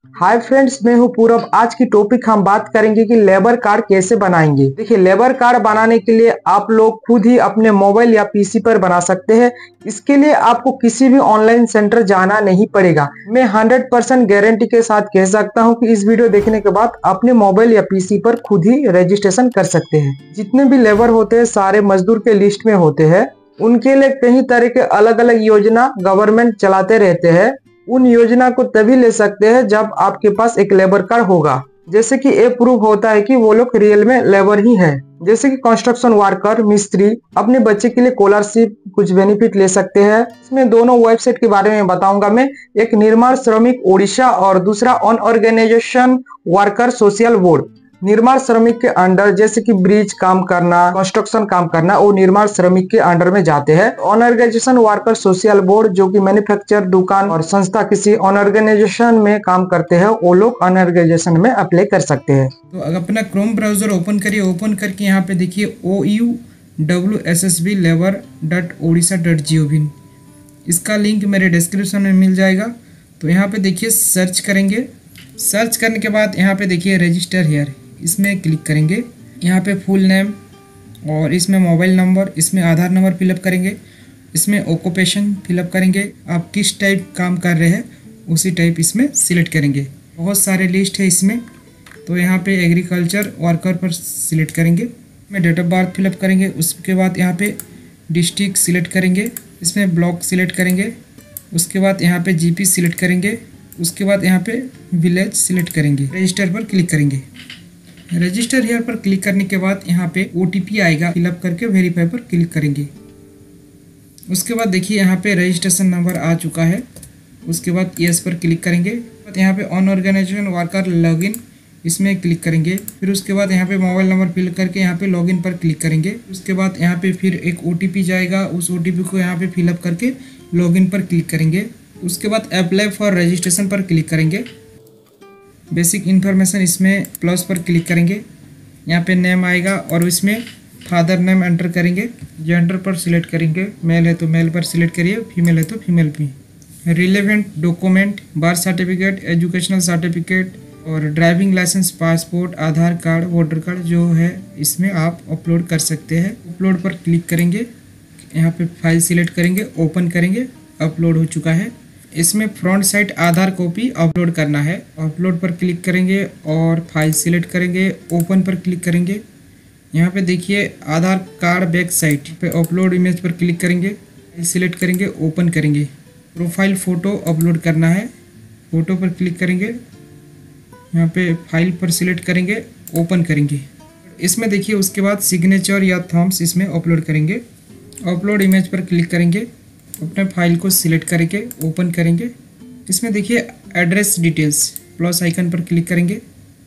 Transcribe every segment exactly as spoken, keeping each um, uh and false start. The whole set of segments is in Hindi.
हाय फ्रेंड्स, मैं हूं पूरब। आज की टॉपिक हम बात करेंगे कि लेबर कार्ड कैसे बनाएंगे। देखिए, लेबर कार्ड बनाने के लिए आप लोग खुद ही अपने मोबाइल या पीसी पर बना सकते हैं। इसके लिए आपको किसी भी ऑनलाइन सेंटर जाना नहीं पड़ेगा। मैं हंड्रेड परसेंट गारंटी के साथ कह सकता हूं कि इस वीडियो देखने के बाद अपने मोबाइल या पीसी पर खुद ही रजिस्ट्रेशन कर सकते हैं। जितने भी लेबर होते हैं सारे मजदूर के लिस्ट में होते हैं। उनके लिए कई तरह के अलग अलग योजना गवर्नमेंट चलाते रहते हैं। उन योजना को तभी ले सकते हैं जब आपके पास एक लेबर कार्ड होगा, जैसे कि ये प्रूफ होता है कि वो लोग रियल में लेबर ही है। जैसे कि कंस्ट्रक्शन वर्कर, मिस्त्री अपने बच्चे के लिए स्कॉलरशिप कुछ बेनिफिट ले सकते हैं। इसमें दोनों वेबसाइट के बारे में बताऊंगा मैं। एक निर्माण श्रमिक ओडिशा और दूसरा अनऑर्गेनाइजेशन वर्कर सोशल बोर्ड। निर्माण श्रमिक के अंडर जैसे कि ब्रिज काम करना, कंस्ट्रक्शन काम करना, वो निर्माण श्रमिक के अंडर में जाते हैं। अनऑर्गेनाइजेशन वर्कर सोशल बोर्ड जो कि मैन्युफैक्चर दुकान और संस्था किसी अनऑर्गेनाइजेशन में काम करते हैं, वो लोग अनऑर्गेनाइजेशन में अप्लाई कर सकते हैं। तो अगर अपना क्रोम ब्राउजर ओपन करिए, ओपन करके यहाँ पे देखिए O U W S S B labour dot Odisha dot G O V. इसका लिंक मेरे डिस्क्रिप्शन में मिल जाएगा। तो यहाँ पे देखिए सर्च करेंगे। सर्च करने के बाद यहाँ पे देखिए रजिस्टर हेयर, इसमें क्लिक करेंगे। यहाँ पे फुल नेम और इसमें मोबाइल नंबर, इसमें आधार नंबर फिलअप करेंगे, इसमें ऑक्यूपेशन फिलअप करेंगे। आप किस टाइप काम कर रहे हैं उसी टाइप इसमें सिलेक्ट करेंगे। बहुत सारे लिस्ट है इसमें, तो यहाँ पे एग्रीकल्चर वर्कर पर सिलेक्ट करेंगे। इसमें डेट ऑफ बर्थ फिलअप करेंगे। उसके बाद यहाँ पे डिस्ट्रिक्ट सिलेक्ट करेंगे, इसमें ब्लॉक सिलेक्ट करेंगे। उसके बाद यहाँ पे जीपी सिलेक्ट करेंगे। उसके बाद यहाँ पे विलेज सिलेक्ट करेंगे। रजिस्टर पर क्लिक करेंगे। रजिस्टर हियर पर क्लिक करने के बाद यहाँ पे ओटीपी आएगा, फिलअप करके वेरीफाई पर क्लिक करेंगे। उसके बाद देखिए यहाँ पे रजिस्ट्रेशन नंबर आ चुका है। उसके बाद यस पर क्लिक करेंगे। यहाँ पे अनऑर्गेनाइजेशन वर्कर लॉगिन, इसमें क्लिक करेंगे। फिर उसके बाद यहाँ पे मोबाइल नंबर फिल करके यहाँ पे लॉगिन पर क्लिक करेंगे। उसके बाद यहाँ पे फिर एक ओटीपी जाएगा, उस ओटीपी को यहाँ पे फिलअप करके लॉगिन पर क्लिक करेंगे। उसके बाद अप्लाई फॉर रजिस्ट्रेशन पर क्लिक करेंगे। बेसिक इन्फॉर्मेशन इसमें प्लस पर क्लिक करेंगे। यहाँ पे नेम आएगा और इसमें फादर नेम एंटर करेंगे। जेंडर पर सिलेक्ट करेंगे, मेल है तो मेल पर सिलेक्ट करिए, फीमेल है तो फीमेल भी। Relevant document birth certificate, educational certificate और driving licence, passport, Aadhaar card, voter card जो है इसमें आप अपलोड कर सकते हैं। अपलोड पर क्लिक करेंगे। यहाँ पे फाइल सिलेक्ट करेंगे, ओपन करेंगे। अपलोड हो चुका है। इसमें front side Aadhaar copy upload करना है। अपलोड पर क्लिक करेंगे और फाइल सिलेक्ट करेंगे, ओपन पर क्लिक करेंगे। यहाँ पे देखिए आधार कार्ड बैक साइड पे अपलोड इमेज पर क्लिक करेंगे, सिलेक्ट करेंगे, ओपन करेंगे। प्रोफाइल फ़ोटो अपलोड करना है, फ़ोटो पर क्लिक करेंगे। यहाँ पे फाइल पर सिलेक्ट करेंगे, ओपन करेंगे। इसमें देखिए उसके बाद सिग्नेचर या थम्स इसमें अपलोड करेंगे। अपलोड इमेज पर क्लिक करेंगे, अपने फाइल को सिलेक्ट करके ओपन करेंगे। इसमें देखिए एड्रेस डिटेल्स, प्लस आइकन पर क्लिक करेंगे।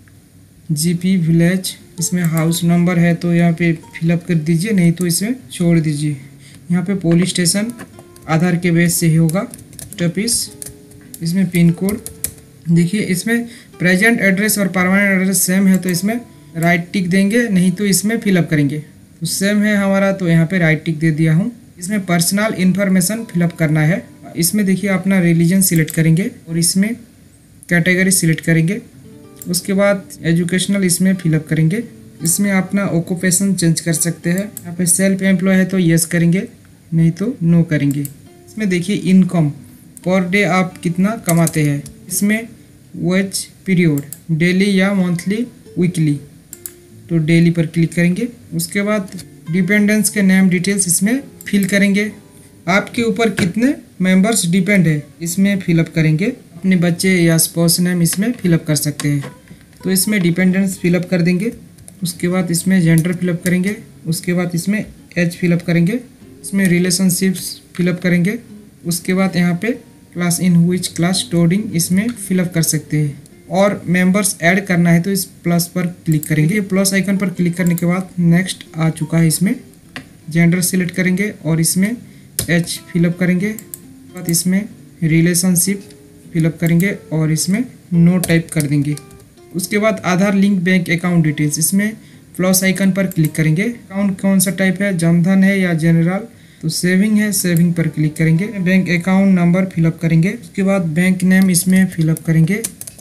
जीपी विलेज, इसमें हाउस नंबर है तो यहाँ पे फिलअप कर दीजिए, नहीं तो इसमें छोड़ दीजिए। यहाँ पे पुलिस स्टेशन आधार के बेस से ही होगा। ऑफिस, इसमें पिन कोड देखिए। इसमें प्रेजेंट एड्रेस और परमानेंट एड्रेस सेम है तो इसमें राइट टिक देंगे, नहीं तो इसमें फिलअप करेंगे। तो सेम है हमारा तो यहाँ पे राइट टिक दे दिया हूँ। इसमें पर्सनल इन्फॉर्मेशन फिलअप करना है। इसमें देखिए अपना रिलीजन सिलेक्ट करेंगे और इसमें कैटेगरी सिलेक्ट करेंगे। उसके बाद एजुकेशनल इसमें फिलअप करेंगे। इसमें अपना ऑक्यूपेशन चेंज कर सकते हैं। यहाँ पे सेल्फ एम्प्लॉय है तो यस करेंगे, नहीं तो नो करेंगे। इसमें देखिए इनकम पर डे आप कितना कमाते हैं। इसमें वेज पीरियड डेली या मंथली, वीकली, तो डेली पर क्लिक करेंगे। उसके बाद डिपेंडेंस के नेम डिटेल्स इसमें फिल करेंगे। आपके ऊपर कितने मेंबर्स डिपेंड है इसमें फिलअप करेंगे। अपने बच्चे या स्पाउस नेम इसमें फिलअप कर सकते हैं, तो इसमें डिपेंडेंस फिलअप कर देंगे। उसके बाद इसमें जेंडर फिलअप करेंगे। उसके बाद इसमें एज फिलअप करेंगे। इसमें रिलेशनशिप्स फिलअप करेंगे। उसके बाद यहाँ पे class in which class studding इसमें फिलअप कर सकते हैं। और मेंबर्स ऐड करना है तो इस प्लस पर क्लिक करेंगे। प्लस आइकन पर क्लिक करने के बाद नेक्स्ट आ चुका है। इसमें जेंडर सिलेक्ट करेंगे और इसमें एच फिलअप करेंगे। बाद इसमें रिलेशनशिप फिलअप करेंगे और इसमें नो टाइप कर देंगे। उसके बाद Aadhaar link bank account details, इसमें प्लस आइकन पर क्लिक करेंगे। अकाउंट कौन सा टाइप है, जनधन है या जनरल, तो सेविंग है, सेविंग पर क्लिक करेंगे। बैंक अकाउंट नंबर फिलअप करेंगे। उसके बाद बैंक नेम इसमें फिलअप करेंगे।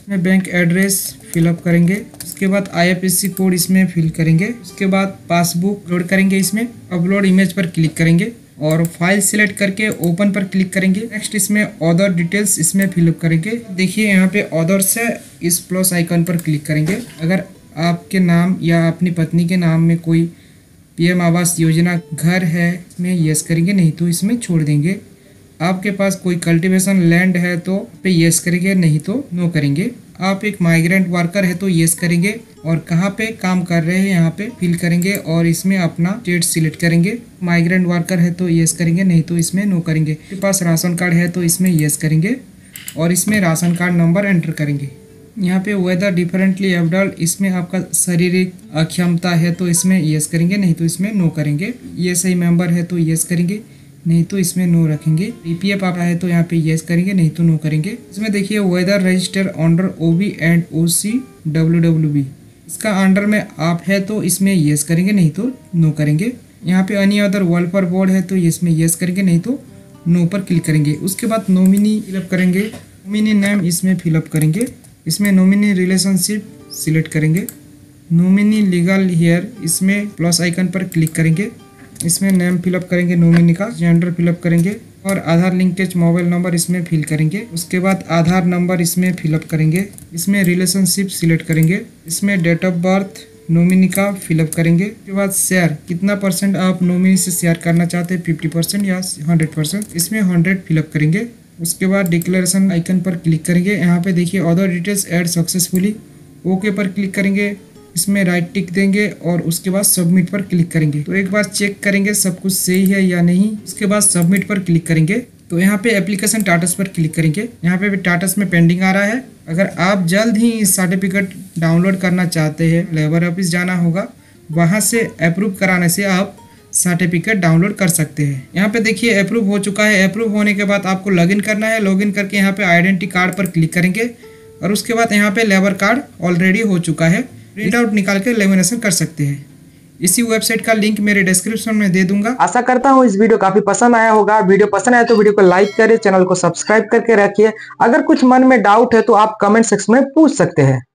इसमें बैंक एड्रेस फिलअप करेंगे। उसके बाद I F S C code इसमें फिल करेंगे। उसके बाद पासबुक लोड करेंगे। इसमें अपलोड इमेज पर क्लिक करेंगे और फाइल सिलेक्ट करके ओपन पर क्लिक करेंगे। नेक्स्ट इसमें अदर डिटेल्स इसमें फिलअप करेंगे। देखिए यहाँ पे अदर से इस प्लस आइकन पर क्लिक करेंगे। अगर आपके नाम या अपनी पत्नी के नाम में कोई पीएम आवास योजना घर है इसमें यस करेंगे, नहीं तो इसमें छोड़ देंगे। आपके पास कोई कल्टीवेशन लैंड है तो पे यस करेंगे, नहीं तो नो करेंगे। आप एक माइग्रेंट वर्कर है तो यस करेंगे और कहाँ पे काम कर रहे हैं यहाँ पे फिल करेंगे और इसमें अपना स्टेट सिलेक्ट करेंगे। माइग्रेंट वर्कर है तो यस करेंगे, नहीं तो इसमें नो करेंगे। आपके पास राशन कार्ड है तो इसमें यस करेंगे और इसमें राशन कार्ड नंबर एंटर करेंगे। यहाँ पे वेदर डिफरेंटली एबल्ड, इसमें आपका शारीरिक अक्षमता है तो इसमें यस करेंगे, नहीं तो इसमें नो करेंगे। ये सही मेंबर है तो यस करेंगे, नहीं तो इसमें नो रखेंगे। पीपीएफ आप है तो यहाँ पे यस करेंगे, नहीं तो नो करेंगे। इसमें देखिए whether register under OB and OC WWB, इसका अंडर में आप है तो इसमें यस करेंगे, नहीं तो नो करेंगे। यहाँ पे एनी अदर वेलफेयर बोर्ड है तो इसमें यस करेंगे, नहीं तो नो पर क्लिक करेंगे। उसके बाद नॉमिनी फिलअप करेंगे। नॉमिनी नेम इसमें फिलअप करेंगे। इसमें नॉमिनी रिलेशनशिप सिलेक्ट करेंगे। नॉमिनी लीगल हेयर इसमें प्लस आइकन पर क्लिक करेंगे। इसमें नेम फिलअप करेंगे नॉमिनी का, जेंडर फिलअप करेंगे और आधार लिंकेज मोबाइल नंबर इसमें फिल करेंगे। उसके बाद आधार नंबर इसमें फिलअप करेंगे। इसमें रिलेशनशिप सिलेक्ट करेंगे। इसमें डेट ऑफ बर्थ नॉमिनी का फिलअप करेंगे। उसके बाद शेयर कितना परसेंट आप नॉमिनी से शेयर करना चाहते हैं, फिफ्टी परसेंट या हंड्रेड परसेंट, इसमें हंड्रेड फिलअप करेंगे। उसके बाद डिक्लेरेशन आइकन पर क्लिक करेंगे। यहाँ पे देखिए other details add successfully, okay पर क्लिक करेंगे। इसमें राइट टिक देंगे और उसके बाद सबमिट पर क्लिक करेंगे। तो एक बार चेक करेंगे सब कुछ सही है या नहीं। उसके बाद सबमिट पर क्लिक करेंगे। तो यहाँ पे एप्लीकेशन स्टेटस पर क्लिक करेंगे। यहाँ पे स्टेटस में पेंडिंग आ रहा है। अगर आप जल्द ही इस सर्टिफिकेट डाउनलोड करना चाहते हैं, लेबर ऑफिस जाना होगा, वहाँ से अप्रूव कराने से आप सर्टिफिकेट डाउनलोड कर सकते हैं। यहाँ पे देखिए अप्रूव हो चुका है। अप्रूव होने के बाद आपको लॉगिन करना है। लॉगिन करके यहाँ पे आइडेंटिटी कार्ड पर क्लिक करेंगे और उसके बाद यहाँ पे लेबर कार्ड ऑलरेडी हो चुका है, प्रिंट आउट निकाल के लेमिनेशन कर सकते हैं। इसी वेबसाइट का लिंक मेरे डिस्क्रिप्शन में दे दूंगा। आशा करता हूँ इस वीडियो काफी पसंद आया होगा। वीडियो पसंद आया तो वीडियो को लाइक करें, चैनल को सब्सक्राइब करके रखिए। अगर कुछ मन में डाउट है तो आप कमेंट सेक्शन में पूछ सकते हैं।